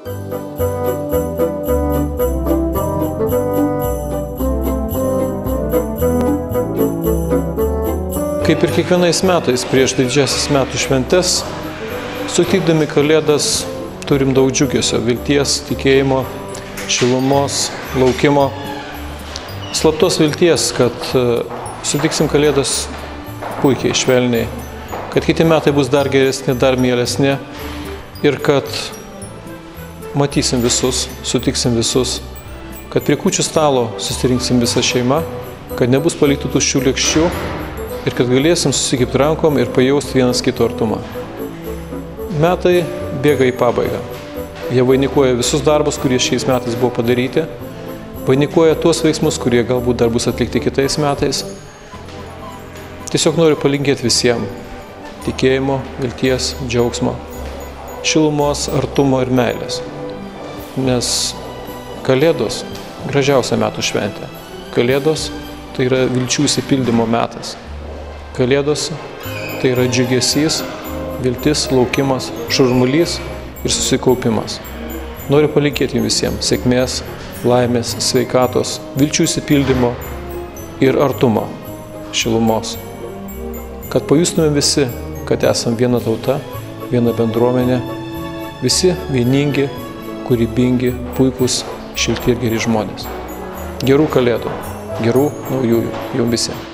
Kaip ir kiekvienais metais prieš didžiąsias metų šventes, sutikdami Kalėdas turim daug džiugesio, vilties, tikėjimo, šilumos, laukimo, slaptos vilties, kad sutiksim Kalėdas puikiai, švelniai, kad kiti metai bus dar geresni, dar mielesni ir kad matysim visus, sutiksim visus, kad prie kūčių stalo susirinksim visą šeimą, kad nebus paliktų tuščių lėkščių ir kad galėsim susikibti rankom ir pajausti vienas kito artumą. Metai bėga į pabaigą. Jie vainikuoja visus darbus, kurie šiais metais buvo padaryti, vainikuoja tuos veiksmus, kurie galbūt dar bus atlikti kitais metais. Tiesiog noriu palinkėti visiems tikėjimo, vilties, džiaugsmo, šilumos, artumo ir meilės. Nes Kalėdos gražiausia metų šventė. Kalėdos tai yra vilčių išsipildymo metas. Kalėdos tai yra džiugesys, viltis, laukimas, šurmulys ir susikaupimas. Noriu palinkėti jums visiems sėkmės, laimės, sveikatos, vilčių išsipildymo ir artumo, šilumos. Kad pajustumėm visi, kad esam viena tauta, viena bendruomenė, visi vieningi, kūrybingi, puikūs, šilti ir geri žmonės. Gerų Kalėdų, gerų naujųjų jums visiems.